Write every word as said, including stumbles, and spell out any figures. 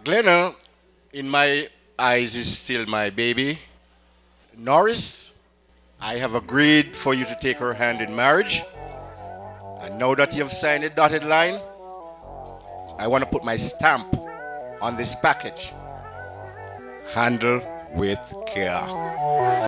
Glenna, in my eyes, is still my baby. Norris, I have agreed for you to take her hand in marriage. And now that you have signed the dotted line, I want to put my stamp on this package. Handle with care.